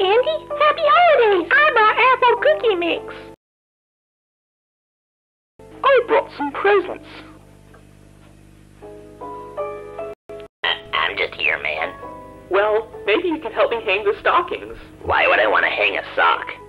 Andy. Happy holidays. I brought apple cookie mix. I brought some presents. I'm just here, man. Well, maybe you can help me hang the stockings. Why would I want to hang a sock?